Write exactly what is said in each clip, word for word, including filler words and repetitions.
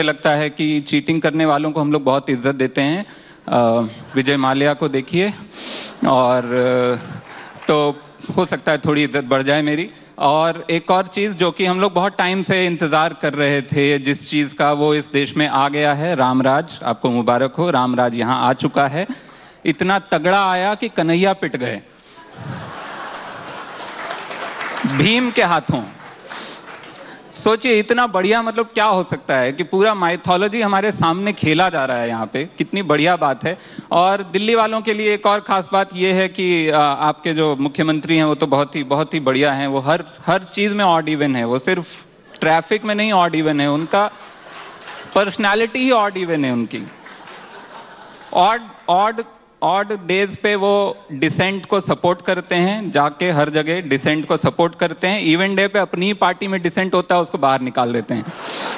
लगता है कि चीटिंग करने वालों को हम लोग बहुत इज्जत देते हैं। विजय माल्या को देखिए, और तो हो सकता है थोड़ी इज्जत बढ़ जाए मेरी। और एक और चीज़ जो कि हम लोग बहुत टाइम से इंतज़ार कर रहे थे, जिस चीज़ का, वो इस देश में आ गया है। रामराज, आपको मुबारक हो, रामराज यहाँ आ चुका है। इतना तगड़ा आया कि कन्हैया पिट गए भीम के हाथों। सोचिए इतना बढ़िया, मतलब क्या हो सकता है कि पूरा माइथोलॉजी हमारे सामने खेला जा रहा है यहाँ पे, कितनी बढ़िया बात है। और दिल्ली वालों के लिए एक और खास बात ये है कि आपके जो मुख्यमंत्री हैं वो तो बहुत ही बहुत ही बढ़िया हैं। वो हर हर चीज़ में ऑड इवन है, वो सिर्फ ट्रैफिक में नहीं ऑड इवन है, उनका पर्सनैलिटी ही ऑड इवन है उनकी। ऑड ऑड ऑड डेज पे वो डिसेंट को सपोर्ट करते हैं, जाके हर जगह डिसेंट को सपोर्ट करते हैं। इवन डे पे अपनी ही पार्टी में डिसेंट होता है उसको बाहर निकाल देते हैं।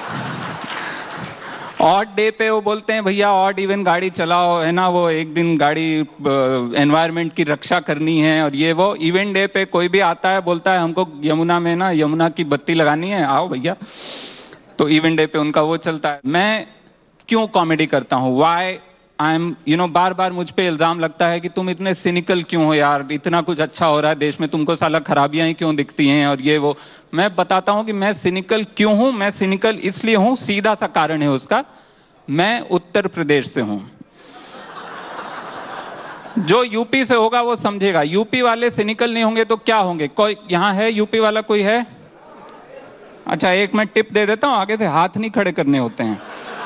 ऑड डे पे वो बोलते हैं भैया ऑड इवन गाड़ी चलाओ, है ना, वो एक दिन गाड़ी एनवायरनमेंट की रक्षा करनी है और ये वो। इवन डे पे कोई भी आता है बोलता है हमको यमुना में ना यमुना की बत्ती लगानी है, आओ भैया। तो इवन डे पे उनका वो चलता है। मैं क्यों कॉमेडी करता हूँ, why I am you know, बार बार मुझ पे इल्ज़ाम लगता है कि तुम इतने सिनिकल क्यों हो यार, इतना कुछ अच्छा हो रहा है देश में, तुमको साला खराबियां ही क्यों दिखती हैं और ये वो। मैं बताता हूं कि मैं सिनिकल क्यों हूं। मैं सिनिकल इसलिए हूं, सीधा सा कारण है उसका, मैं उत्तर प्रदेश से हूं। जो यूपी से होगा वो समझेगा, यूपी वाले सिनिकल नहीं होंगे तो क्या होंगे। कोई यहाँ है यूपी वाला, कोई है? अच्छा, एक मैं टिप दे देता हूं, आगे से हाथ नहीं खड़े करने होते हैं।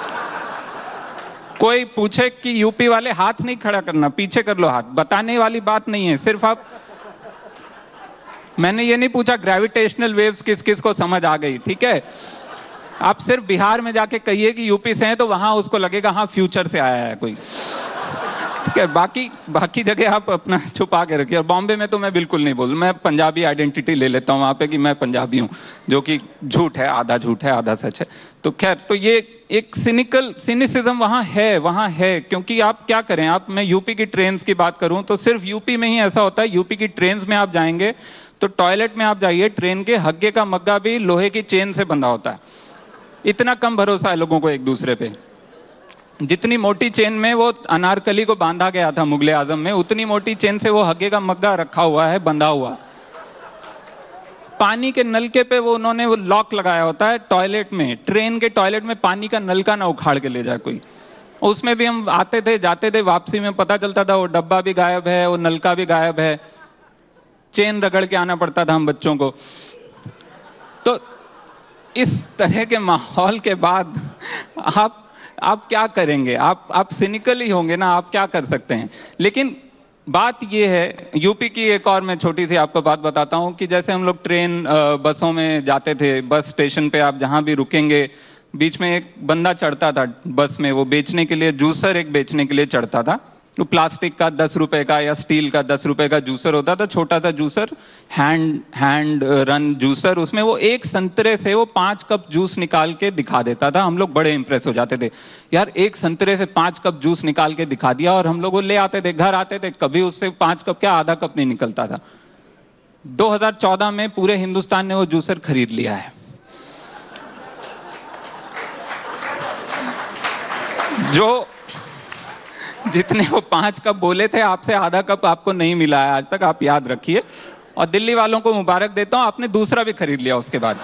कोई पूछे कि यूपी वाले, हाथ नहीं खड़ा करना, पीछे कर लो हाथ। बताने वाली बात नहीं है, सिर्फ आप, मैंने ये नहीं पूछा ग्रेविटेशनल वेव्स किस किस को समझ आ गई, ठीक है। आप सिर्फ बिहार में जाके कहिए कि यूपी से हैं तो वहां उसको लगेगा हाँ फ्यूचर से आया है कोई, ठीक है। बाकी बाकी जगह आप अपना छुपा के रखिए। और बॉम्बे में तो मैं बिल्कुल नहीं बोल, मैं पंजाबी आइडेंटिटी ले लेता हूँ वहाँ पे कि मैं पंजाबी हूँ, जो कि झूठ है, आधा झूठ है आधा सच है। तो खैर, तो ये एक सिनिकल सिनिसिज्म वहाँ है, वहाँ है। क्योंकि आप क्या करें, आप, मैं यूपी की ट्रेन्स की बात करूँ तो सिर्फ यूपी में ही ऐसा होता है। यूपी की ट्रेन्स में आप जाएंगे तो टॉयलेट में आप जाइए, ट्रेन के हग्गे का मग्गा भी लोहे की चेन से बंधा होता है। इतना कम भरोसा है लोगों को एक दूसरे पे। जितनी मोटी चेन में वो अनारकली को बांधा गया था मुगले आजम में, उतनी मोटी चेन से वो हग्गे का मग्गा रखा हुआ है, बंधा हुआ। पानी के नलके पे वो उन्होंने वो लॉक लगाया होता है टॉयलेट में। ट्रेन के टॉयलेट में पानी का नलका ना उखाड़ के ले जाए कोई। उसमें भी हम आते थे जाते थे, वापसी में पता चलता था वो डब्बा भी गायब है, वो नलका भी गायब है। चेन रगड़ के आना पड़ता था हम बच्चों को। तो इस तरह के माहौल के बाद आप आप क्या करेंगे? आप आप सिनिकल ही होंगे ना, आप क्या कर सकते हैं। लेकिन बात ये है, यूपी की एक और मैं छोटी सी आपको बात बताता हूँ कि जैसे हम लोग ट्रेन बसों में जाते थे, बस स्टेशन पे आप जहाँ भी रुकेंगे, बीच में एक बंदा चढ़ता था बस में, वो बेचने के लिए, जूसर एक बेचने के लिए चढ़ता था। तो प्लास्टिक का दस रुपए का या स्टील का दस रुपए का जूसर होता था, छोटा सा juicer, hand hand run juicer. उसमें वो एक संतरे से वो पांच कप जूस निकाल के दिखा देता था। हम लोग बड़े इंप्रेस हो जाते थे, यार एक संतरे से पांच कप जूस निकाल के दिखा दिया। और हम लोग वो ले आते थे, घर आते थे, कभी उससे पांच कप क्या आधा कप नहीं निकलता था। दो हज़ार चौदह में पूरे हिंदुस्तान ने वो जूसर खरीद लिया है। जो जितने वो पांच कप बोले थे, आपसे आधा कप आपको नहीं मिला है आज तक, आप याद रखिए। और दिल्ली वालों को मुबारक देता हूं, आपने दूसरा भी खरीद लिया उसके बाद।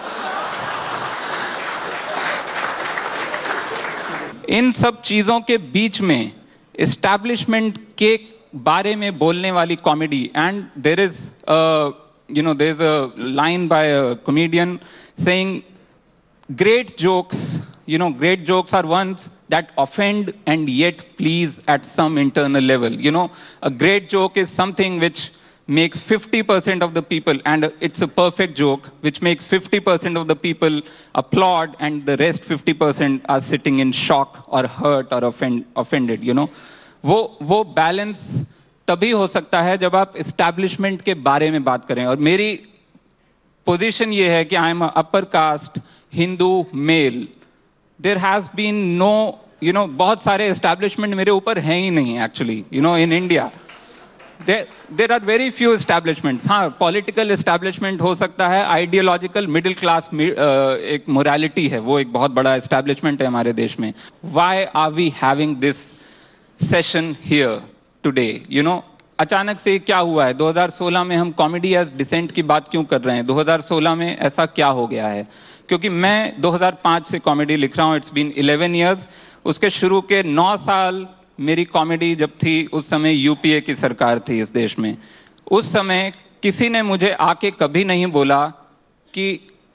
इन सब चीजों के बीच में एस्टैब्लिशमेंट के बारे में बोलने वाली comedy, and there is you know there is a line by a comedian saying great jokes, you know, great jokes are ones that offend and yet please at some internal level. You know, a great joke is something which makes fifty percent of the people, and it's a perfect joke, which makes fifty percent of the people applaud and the rest fifty percent are sitting in shock or hurt or offend, offended, you know. वो वो balance तभी हो सकता है जब आप establishment के बारे में बात करें। और मेरी पोजीशन ये है कि I am upper caste Hindu male. There has been no, you know, बहुत सारे एस्टैब्लिशमेंट मेरे ऊपर हैं ही नहीं actually, you know, in India. There are very few establishments. हाँ, पॉलिटिकल एस्टैब्लिशमेंट हो सकता है, आइडियोलॉजिकल मिडिल क्लास एक मोरालिटी है, वो एक बहुत बड़ा एस्टैब्लिशमेंट है हमारे देश में। Why are we having this session here today? You know, अचानक से क्या हुआ है? दो हज़ार सोलह में हम कॉमेडी एज डिसेंट की बात क्यों कर रहे हैं? दो हज़ार सोलह में ऐसा क्या हो गया है? क्योंकि मैं दो हज़ार पाँच से कॉमेडी लिख रहा हूँ, इट्स बीन इलेवन ईयर्स। उसके शुरू के नौ साल मेरी कॉमेडी जब थी, उस समय यूपीए की सरकार थी इस देश में। उस समय किसी ने मुझे आके कभी नहीं बोला कि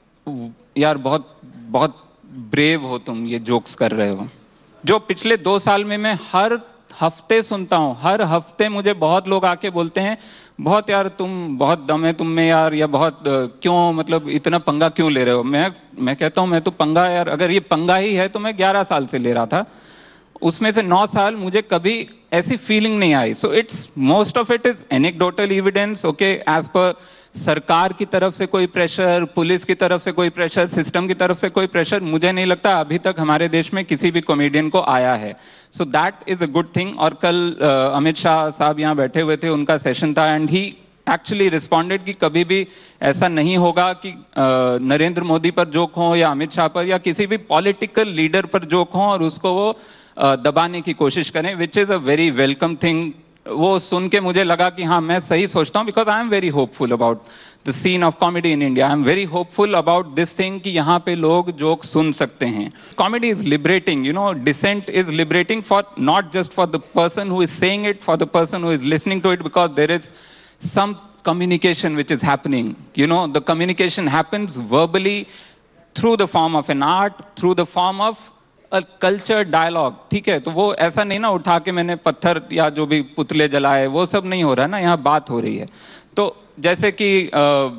यार बहुत बहुत ब्रेव हो तुम, ये जोक्स कर रहे हो। जो पिछले दो साल में मैं हर हफ्ते सुनता हूँ, हर हफ्ते मुझे बहुत लोग आके बोलते हैं, बहुत यार तुम, बहुत दम है तुम में यार, या बहुत क्यों, मतलब इतना पंगा क्यों ले रहे हो? मैं मैं कहता हूँ मैं तो पंगा, यार अगर ये पंगा ही है तो मैं ग्यारह साल से ले रहा था, उसमें से नौ साल मुझे कभी ऐसी फीलिंग नहीं आई। So it's most of it is anecdotal evidence. Okay, as per सरकार की तरफ से कोई प्रेशर, पुलिस की तरफ से कोई प्रेशर, सिस्टम की तरफ से कोई प्रेशर मुझे नहीं लगता अभी तक हमारे देश में किसी भी कॉमेडियन को आया है। So that is a good thing. और कल uh, अमित शाह साहब यहाँ बैठे हुए थे, उनका सेशन था, एंड ही एक्चुअली रिस्पॉन्डेड कि कभी भी ऐसा नहीं होगा कि uh, नरेंद्र मोदी पर जोक हो या अमित शाह पर या किसी भी पॉलिटिकल लीडर पर जोक हो और उसको वो uh, दबाने की कोशिश करें, which is a very welcome thing. वो सुन के मुझे लगा कि हाँ, मैं सही सोचता हूँ, because I am very hopeful about the scene of comedy in India. I am very hopeful about this thing कि यहाँ पे लोग जोक सुन सकते हैं। Comedy is liberating, you know, dissent is liberating for not just for the person who is saying it, for the person who is listening to it, because there is some communication which is happening. You know, the communication happens verbally through the form of an art, through the form of a culture dialogue. ठीक है, तो वो ऐसा नहीं ना उठा के मैंने पत्थर या जो भी पुतले जलाए, वो सब नहीं हो रहा है ना, यहाँ बात हो रही है। तो जैसे कि आ,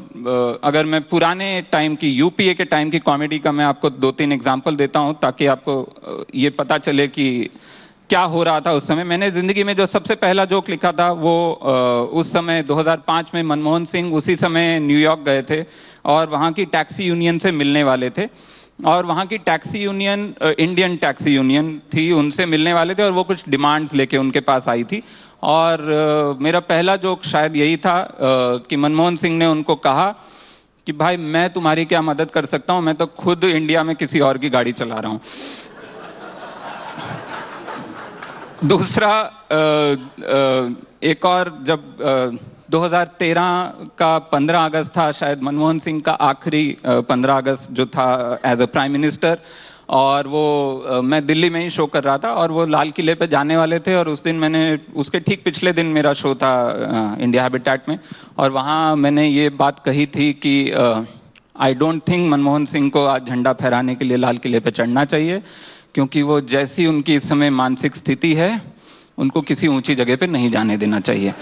आ, अगर मैं पुराने टाइम की, यूपीए के टाइम की कॉमेडी का मैं आपको दो तीन एग्जांपल देता हूँ ताकि आपको ये पता चले कि क्या हो रहा था उस समय। मैंने जिंदगी में जो सबसे पहला जोक लिखा था वो आ, उस समय दो हज़ार पाँच में मनमोहन सिंह उसी समय न्यूयॉर्क गए थे और वहाँ की टैक्सी यूनियन से मिलने वाले थे, और वहाँ की taxi union Indian taxi union थी, उनसे मिलने वाले थे और वो कुछ डिमांड्स लेके उनके पास आई थी। और uh, मेरा पहला जोक शायद यही था uh, कि मनमोहन सिंह ने उनको कहा कि भाई मैं तुम्हारी क्या मदद कर सकता हूँ, मैं तो खुद इंडिया में किसी और की गाड़ी चला रहा हूँ। दूसरा आ, आ, एक और, जब दो हज़ार तेरह का पंद्रह अगस्त था, शायद मनमोहन सिंह का आखिरी पंद्रह अगस्त जो था एज अ प्राइम मिनिस्टर, और वो आ, मैं दिल्ली में ही शो कर रहा था और वो लाल किले पे जाने वाले थे, और उस दिन मैंने, उसके ठीक पिछले दिन मेरा शो था आ, इंडिया हैबिटेट में, और वहाँ मैंने ये बात कही थी कि I don't think Manmohan Singh को आज झंडा फहराने के लिए लाल किले पे चढ़ना चाहिए, क्योंकि वो जैसी उनकी इस समय मानसिक स्थिति है, उनको किसी ऊंची जगह पे नहीं जाने देना चाहिए।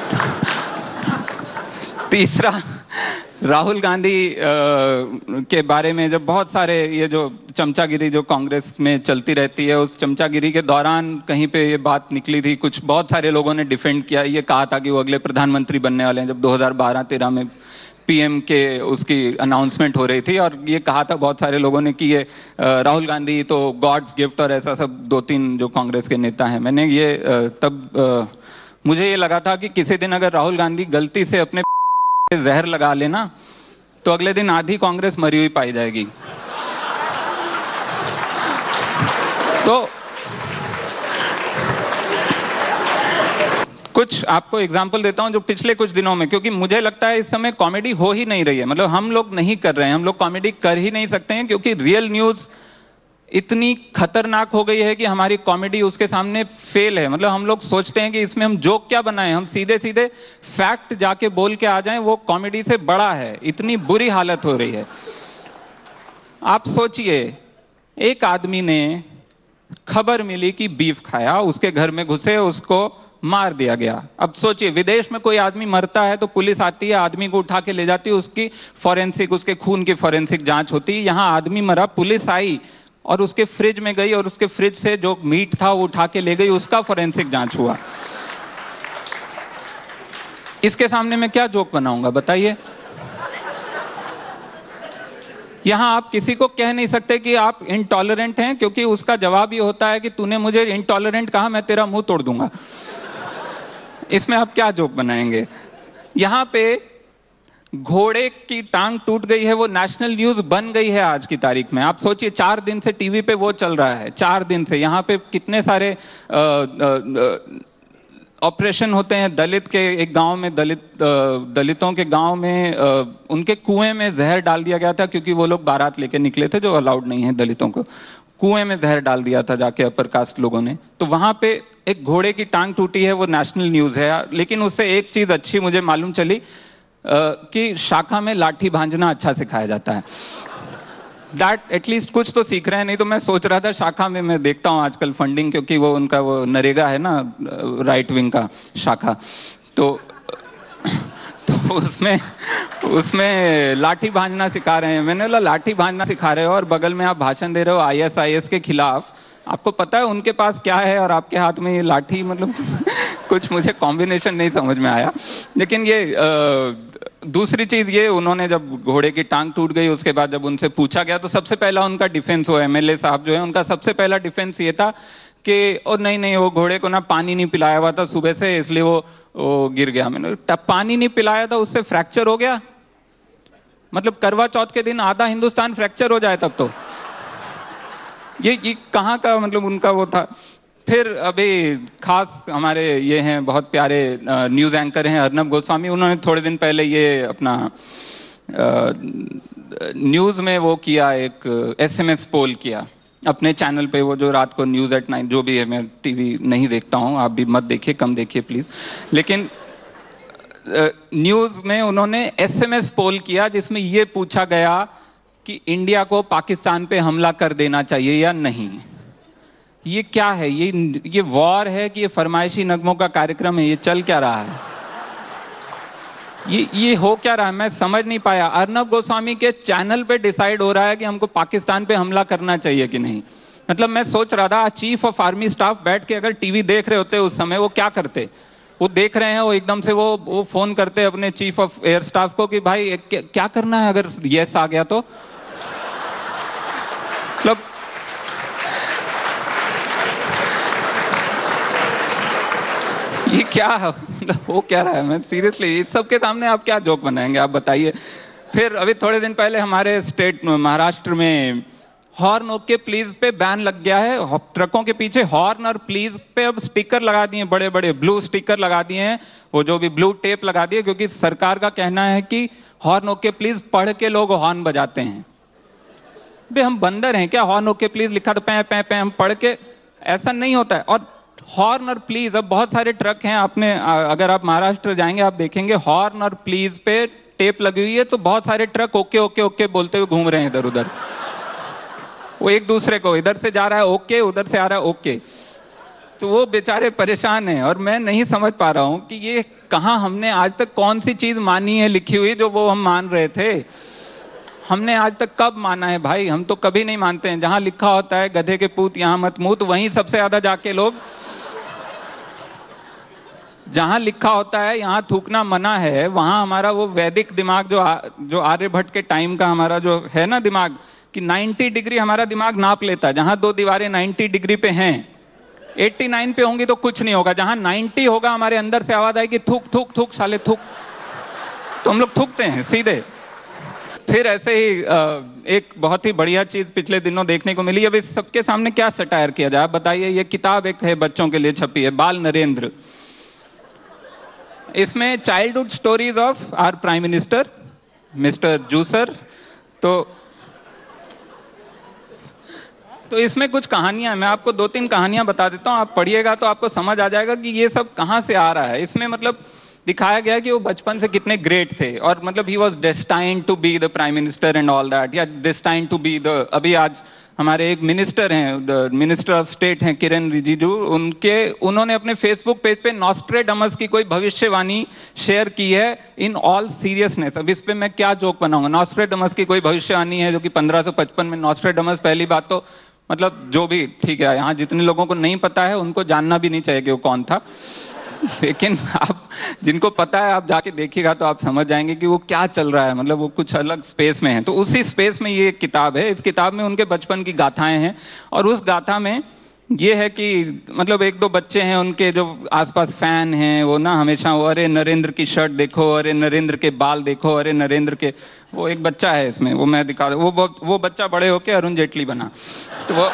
तीसरा, राहुल गांधी के बारे में जब बहुत सारे ये जो चमचागिरी जो कांग्रेस में चलती रहती है, उस चमचागिरी के दौरान कहीं पे ये बात निकली थी, कुछ बहुत सारे लोगों ने डिफेंड किया, ये कहा था कि वो अगले प्रधानमंत्री बनने वाले हैं, जब दो हज़ार बारह तेरह में पीएम के उसकी अनाउंसमेंट हो रही थी, और ये कहा था बहुत सारे लोगों ने कि ये राहुल गांधी तो गॉड्स गिफ्ट और ऐसा सब, दो तीन जो कांग्रेस के नेता हैं। मैंने ये तब मुझे ये लगा था कि किसी दिन अगर राहुल गांधी गलती से अपने जहर लगा लेना तो अगले दिन आधी कांग्रेस मरी हुई पाई जाएगी। तो कुछ आपको एग्जाम्पल देता हूं जो पिछले कुछ दिनों में, क्योंकि मुझे लगता है इस समय कॉमेडी हो ही नहीं रही है, मतलब हम लोग नहीं कर रहे हैं, हम लोग कॉमेडी कर ही नहीं सकते हैं, क्योंकि रियल न्यूज़ इतनी खतरनाक हो गई है कि हमारी कॉमेडी उसके सामने फेल है। मतलब हम लोग सोचते हैं कि इसमें हम जोक क्या बनाएं, हम सीधे सीधे फैक्ट जाके बोल के आ जाएं, वो कॉमेडी से बड़ा है, इतनी बुरी हालत हो रही है। आप सोचिए, एक आदमी ने खबर मिली कि बीफ खाया, उसके घर में घुसे, उसको मार दिया गया। अब सोचिए, विदेश में कोई आदमी मरता है तो पुलिस आती है, आदमी को उठा के ले जाती है, उसकी फॉरेंसिक, उसके खून की फॉरेंसिक जांच होती है। यहाँ आदमी मरा, पुलिस आई और उसके फ्रिज में गई और उसके फ्रिज से जो मीट था वो उठा के ले गई, उसका फॉरेंसिक जांच हुआ। इसके सामने मैं क्या जोक बनाऊंगा बताइए? यहां आप किसी को कह नहीं सकते कि आप इनटॉलरेंट हैं, क्योंकि उसका जवाब ये होता है कि तूने मुझे इनटॉलरेंट कहा, मैं तेरा मुंह तोड़ दूंगा। इसमें आप क्या जोक बनाएंगे? यहाँ पे घोड़े की टांग टूट गई है, वो नेशनल न्यूज बन गई है आज की तारीख में। आप सोचिए, चार दिन से टीवी पे वो चल रहा है, चार दिन से। यहाँ पे कितने सारे ऑपरेशन होते हैं। दलित के एक गांव में, दलित दलितों के गांव में उनके कुएं में जहर डाल दिया गया था, क्योंकि वो लोग बारात लेके निकले थे, जो अलाउड नहीं है दलितों को। कुएं में जहर डाल दिया था जाके अपर कास्ट लोगों ने। तो वहां पे एक घोड़े की टांग टूटी है, वो नेशनल न्यूज है। लेकिन उससे एक चीज अच्छी मुझे मालूम चली कि शाखा में लाठी भांजना अच्छा सिखाया जाता है। दैट एटलीस्ट कुछ तो सीख रहे हैं। नहीं तो मैं सोच रहा था शाखा में, मैं देखता हूँ आजकल फंडिंग, क्योंकि वो उनका वो नरेगा है ना, राइट विंग का शाखा, तो तो उसमें उसमें लाठी भांजना सिखा रहे हैं। मैंने बोला लाठी भांजना सिखा रहे हो और बगल में आप भाषण दे रहे हो आई एस आई एस के खिलाफ। आपको पता है उनके पास क्या है और आपके हाथ में ये लाठी, मतलब कुछ मुझे कॉम्बिनेशन नहीं समझ में आया। लेकिन ये आ, दूसरी चीज ये, उन्होंने जब घोड़े की टांग टूट गई उसके बाद जब उनसे पूछा गया तो सबसे पहला उनका डिफेंस, वो एम एल ए साहब जो है, उनका सबसे पहला डिफेंस ये था कि ओ नहीं नहीं वो घोड़े को ना पानी नहीं पिलाया हुआ था सुबह से, इसलिए वो, वो गिर गया। मैंने तब पानी नहीं पिलाया था उससे फ्रैक्चर हो गया? मतलब करवा चौथ के दिन आधा हिंदुस्तान फ्रैक्चर हो जाए तब तो? ये ये कहाँ का मतलब उनका वो था। फिर अभी खास हमारे ये हैं बहुत प्यारे न्यूज़ एंकर हैं अर्नब गोस्वामी, उन्होंने थोड़े दिन पहले ये अपना न्यूज़ में वो किया, एक एस एम एस पोल किया अपने चैनल पे, वो जो रात को न्यूज़ एट नाइन जो भी है, मैं टीवी नहीं देखता हूँ, आप भी मत देखिए, कम देखिए प्लीज़। लेकिन न्यूज़ में उन्होंने एस एम एस पोल किया जिसमें ये पूछा गया कि इंडिया को पाकिस्तान पे हमला कर देना चाहिए या नहीं। ये क्या है? ये ये वॉर है कि ये फरमाइशी नगमों का कार्यक्रम है? ये चल क्या रहा है? ये ये हो क्या रहा है? मैं समझ नहीं पाया। अर्नब गोस्वामी के चैनल पे डिसाइड हो रहा है कि हमको पाकिस्तान पे हमला करना चाहिए कि नहीं। मतलब मैं सोच रहा था चीफ ऑफ आर्मी स्टाफ बैठ के अगर टीवी देख रहे होते उस समय, वो क्या करते? वो देख रहे हैं, वो एकदम से वो वो फोन करते अपने चीफ ऑफ एयर स्टाफ को कि भाई क्या करना है अगर यस आ गया तो। मतलब ये क्या हो क्या रहा है? मैं सीरियसली, इस सब के सामने आप क्या जोक बनाएंगे, आप बताइए। फिर अभी थोड़े दिन पहले हमारे स्टेट महाराष्ट्र में हॉर्न ओके प्लीज पे बैन लग गया है। ट्रकों के पीछे हॉर्न और प्लीज पे अब स्टिकर लगा दिए, बड़े बड़े ब्लू स्टिकर लगा दिए हैं, वो जो भी ब्लू टेप लगा दिए, क्योंकि सरकार का कहना है कि हॉर्न ओके प्लीज पढ़ के लोग हॉर्न बजाते हैं। बे हम बंदर हैं क्या? हॉर्न ओके प्लीज लिखा तो पै पै पै हम पढ़ के, ऐसा नहीं होता है। और हॉर्न और प्लीज, अब बहुत सारे ट्रक हैं, आपने अगर आप महाराष्ट्र जाएंगे आप देखेंगे हॉर्न और प्लीज पे टेप लगी हुई है, तो बहुत सारे ट्रक ओके ओके ओके बोलते हुए घूम रहे हैं इधर उधर। वो एक दूसरे को, इधर से जा रहा है ओके, उधर से आ रहा है ओके, तो वो बेचारे परेशान हैं। और मैं नहीं समझ पा रहा हूँ कि ये कहाँ, हमने आज तक कौन सी चीज मानी है लिखी हुई जो वो हम मान रहे थे? हमने आज तक कब माना है भाई? हम तो कभी नहीं मानते हैं। जहां लिखा होता है गधे के पूत यहाँ मत मूत, वहीं सबसे ज्यादा जाके लोग, जहां लिखा होता है यहाँ थूकना मना है, वहां हमारा वो वैदिक दिमाग जो आ, जो आर्यभट्ट के टाइम का हमारा जो है ना दिमाग, कि नब्बे डिग्री हमारा दिमाग नाप लेता है। जहां दो दीवारें नब्बे डिग्री पे हैं, नवासी पे होंगी तो कुछ नहीं होगा। जहां नब्बे होगा हमारे अंदर से आवाज आएगी थूक थूक थूक साले थूक, तो हम लोग थूकते हैं सीधे। फिर ऐसे ही एक बहुत ही बढ़िया चीज पिछले दिनों देखने को मिली। अब इस सबके सामने क्या सटायर किया जाए, बताइए। ये किताब एक है बच्चों के लिए छपी है, बाल नरेंद्र। इसमें childhood stories of our prime minister mister juicer. तो तो इसमें कुछ कहानियां, मैं आपको दो तीन कहानियां बता देता हूं, आप पढ़िएगा तो आपको समझ आ जाएगा कि ये सब कहां से आ रहा है। इसमें मतलब दिखाया गया कि वो बचपन से कितने ग्रेट थे, और मतलब he was destined to be the prime minister and all that, या डेस्टाइन्ड टू बी द, अभी आज हमारे एक मिनिस्टर हैं, मिनिस्टर ऑफ स्टेट हैं किरण रिजिजू, उनके उन्होंने अपने फेसबुक पेज पे नॉस्ट्रेडमस की कोई भविष्यवाणी शेयर की है इन ऑल सीरियसनेस। अब इस पे मैं क्या जोक बनाऊंगा? नॉस्ट्रेडमस की कोई भविष्यवाणी है जो कि पंद्रह सौ पचपन में, नॉस्ट्रेडमस पहली बात तो मतलब जो भी ठीक है, यहाँ जितने लोगों को नहीं पता है उनको जानना भी नहीं चाहिए कि वो कौन था, लेकिन आप जिनको पता है आप जाके देखिएगा तो आप समझ जाएंगे कि वो क्या चल रहा है। मतलब वो कुछ अलग स्पेस में है। तो उसी स्पेस में ये एक किताब है। इस किताब में उनके बचपन की गाथाएं हैं, और उस गाथा में ये है कि मतलब एक दो बच्चे हैं उनके जो आसपास फैन हैं वो ना हमेशा वो अरे नरेंद्र की शर्ट देखो, अरे नरेंद्र के बाल देखो, अरे नरेंद्र के, वो एक बच्चा है इसमें, वो मैं दिखा वो वो, वो बच्चा बड़े होके अरुण जेटली बना। तो वो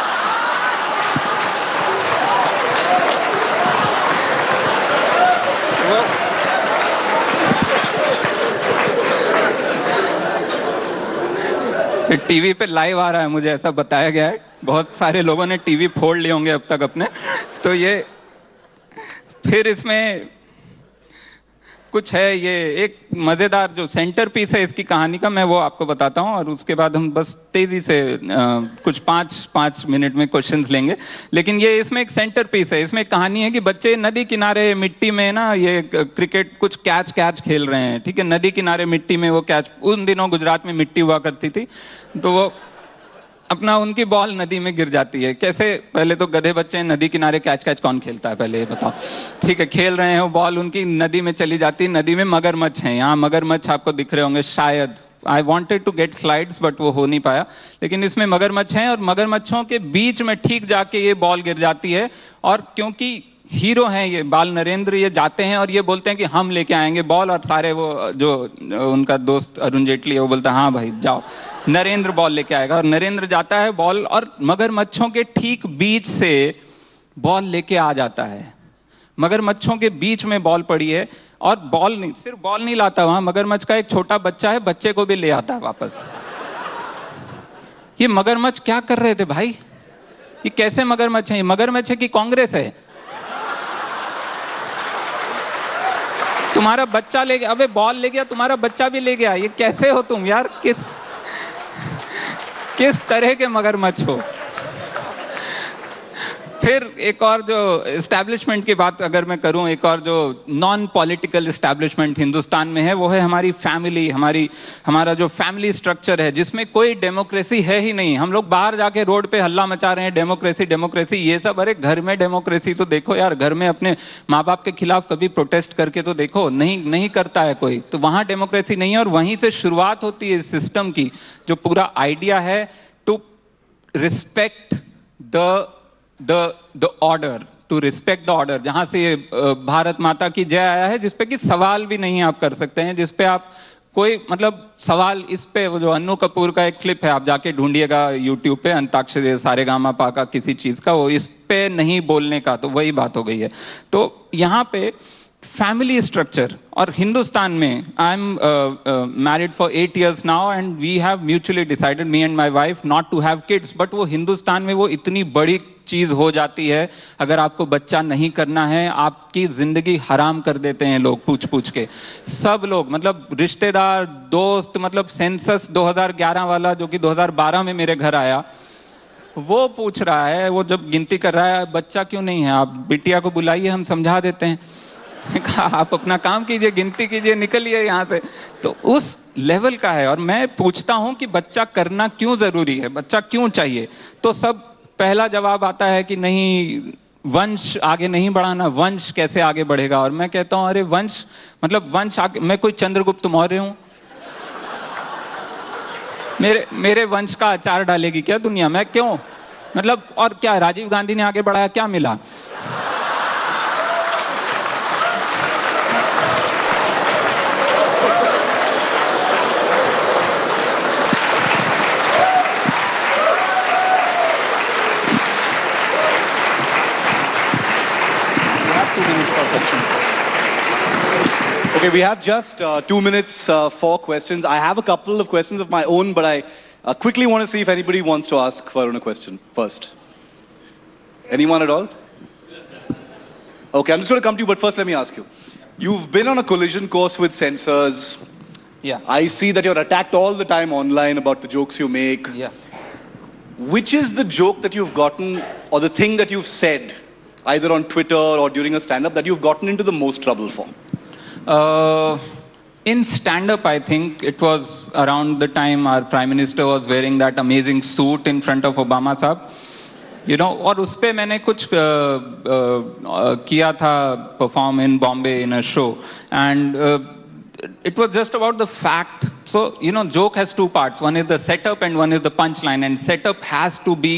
टीवी पे लाइव आ रहा है, मुझे ऐसा बताया गया है, बहुत सारे लोगों ने टीवी फोड़ लिए होंगे अब तक अपने। तो ये फिर इसमें कुछ है, ये एक मजेदार जो सेंटर पीस है इसकी कहानी का, मैं वो आपको बताता हूँ और उसके बाद हम बस तेजी से आ, कुछ पाँच पाँच मिनट में क्वेश्चंस लेंगे। लेकिन ये इसमें एक सेंटर पीस है, इसमें एक कहानी है कि बच्चे नदी किनारे मिट्टी में ना ये क्रिकेट कुछ कैच कैच खेल रहे हैं, ठीक है, नदी किनारे मिट्टी में वो कैच, उन दिनों गुजरात में मिट्टी हुआ करती थी, तो वो अपना उनकी बॉल नदी में गिर जाती है। कैसे, पहले तो गधे बच्चे हैं, नदी किनारे कैच कैच कौन खेलता है पहले ये बताओ, ठीक है, खेल रहे हैं, वो बॉल उनकी नदी में चली जाती है, नदी में मगरमच्छ हैं, यहाँ मगरमच्छ आपको दिख रहे होंगे शायद, I wanted to get slides but वो हो नहीं पाया, लेकिन इसमें मगरमच्छ हैं और मगरमच्छों के बीच में ठीक जाके ये बॉल गिर जाती है। और क्योंकि हीरो हैं ये बाल नरेंद्र, ये जाते हैं और ये बोलते हैं कि हम लेके आएंगे बॉल, और सारे वो जो उनका दोस्त अरुण जेटली है वो बोलता है हाँ भाई जाओ, नरेंद्र बॉल लेके आएगा, और नरेंद्र जाता है बॉल और मगरमच्छों के ठीक बीच से बॉल लेके आ जाता है। मगरमच्छों के बीच में बॉल पड़ी है और बॉल नहीं, सिर्फ बॉल नहीं लाता, वहां मगरमच्छ का एक छोटा बच्चा है, बच्चे को भी ले आता है वापस। ये मगरमच्छ क्या कर रहे थे भाई, ये कैसे मगरमच्छ है, ये मगरमच्छ है कि कांग्रेस है? तुम्हारा बच्चा ले गया, अबे बॉल ले गया, तुम्हारा बच्चा भी ले गया, ये कैसे हो तुम यार, किस किस तरह के मगरमच्छ हो? फिर एक और जो एस्टैब्लिशमेंट की बात अगर मैं करूं, एक और जो नॉन पॉलिटिकल एस्टैब्लिशमेंट हिंदुस्तान में है वो है हमारी फैमिली, हमारी हमारा जो फैमिली स्ट्रक्चर है जिसमें कोई डेमोक्रेसी है ही नहीं। हम लोग बाहर जाके रोड पे हल्ला मचा रहे हैं डेमोक्रेसी डेमोक्रेसी, ये सब, अरे घर में डेमोक्रेसी तो देखो यार, घर में अपने माँ बाप के खिलाफ कभी प्रोटेस्ट करके तो देखो, नहीं नहीं करता है कोई, तो वहाँ डेमोक्रेसी नहीं है। और वहीं से शुरुआत होती है इस सिस्टम की, जो पूरा आइडिया है to respect the the the order, to respect the order, जहां से ये भारत माता की जय आया है, जिसपे कि सवाल भी नहीं आप कर सकते हैं, जिसपे आप कोई मतलब सवाल, इस पे वो जो अन्नू कपूर का एक क्लिप है, आप जाके ढूंढिएगा यूट्यूब पे, अंताक्षरी सारेगामा पा का किसी चीज का, वो इस पे नहीं बोलने का, तो वही बात हो गई है। तो यहाँ पे फैमिली स्ट्रक्चर, और हिंदुस्तान में I am married for eight years now and we have mutually decided, me and my wife, not to have kids, but वो हिंदुस्तान में वो इतनी बड़ी चीज हो जाती है, अगर आपको बच्चा नहीं करना है आपकी जिंदगी हराम कर देते हैं लोग पूछ पूछ के, सब लोग, मतलब रिश्तेदार, दोस्त, मतलब सेंसस दो हज़ार ग्यारह वाला जो कि दो हज़ार बारह में मेरे घर आया, वो पूछ रहा है, वो जब गिनती कर रहा है बच्चा क्यों नहीं है, आप बिटिया को बुलाइए हम समझा देते हैं, आप अपना काम कीजिए, गिनती कीजिए, निकलिए यहाँ से। तो उस लेवल का है। और मैं पूछता हूँ कि बच्चा करना क्यों जरूरी है, बच्चा क्यों चाहिए, तो सब पहला जवाब आता है कि नहीं, वंश आगे नहीं बढ़ाना, वंश कैसे आगे बढ़ेगा। और मैं कहता हूँ अरे वंश मतलब वंश आगे, मैं कोई चंद्रगुप्त मौर्य हूँ, मेरे मेरे वंश का अचार डालेगी क्या दुनिया में, क्यों, मतलब, और क्या राजीव गांधी ने आगे बढ़ाया, क्या मिला? Okay, we have just uh, two minutes uh, for questions. I have a couple of questions of my own, but I uh, quickly want to see if anybody wants to ask Varun a question first. Anyone at all? Okay, I'm just going to come to you, but first let me ask you. You've been on a collision course with censors. Yeah. I see that you're attacked all the time online about the jokes you make. Yeah. Which is the joke that you've gotten, or the thing that you've said, either on Twitter or during a stand-up, that you've gotten into the most trouble for? Uh, in stand-up, I think it was around the time our Prime Minister was wearing that amazing suit in front of Obama साहब, you know, और उस पे मैंने कुछ uh, uh, किया था, perform in Bombay in a show, and uh, it was just about the fact. So, you know, joke has two parts. One is the setup and one is the punchline, and setup has to be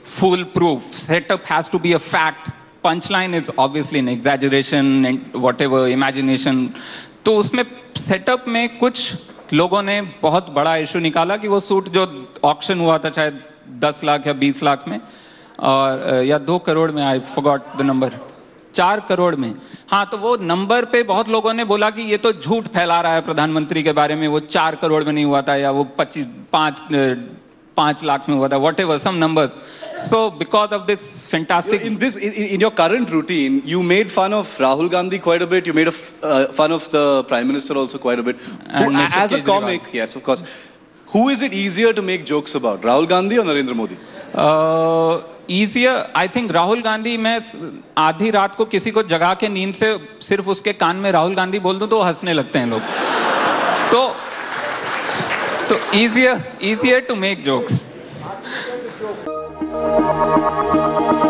fool proof. Setup has to be a fact. Punchline is obviously an exaggeration and whatever imagination. तो उसमें setup में कुछ लोगों ने बहुत बड़ा issue निकाला कि वो सूट जो ऑक्शन हुआ था शायद दस लाख या बीस लाख में और या दो करोड़ में, आई फॉरगॉट द नंबर, चार करोड़ में, हाँ, तो वो नंबर पे बहुत लोगों ने बोला कि ये तो झूठ फैला रहा है प्रधानमंत्री के बारे में, वो चार करोड़ में नहीं हुआ था या वो पच्चीस पाँच पाँच लाख में हुआ था, whatever, some numbers. So because of this fantastic... In this, in, in your current routine, you made fun of Rahul Gandhi quite a bit, you made a f uh, fun of the Prime Minister also quite a bit. Who, as a comic, yes, of course. Who is it easier to make jokes about, Rahul Gandhi or Narendra Modi? Uh, easier, I think Rahul Gandhi, मैं आधी रात को किसी को जगा के नींद से सिर्फ उसके कान में राहुल गांधी बोल दूं तो हंसने लगते हैं लोग. तो तो easier easier to make jokes.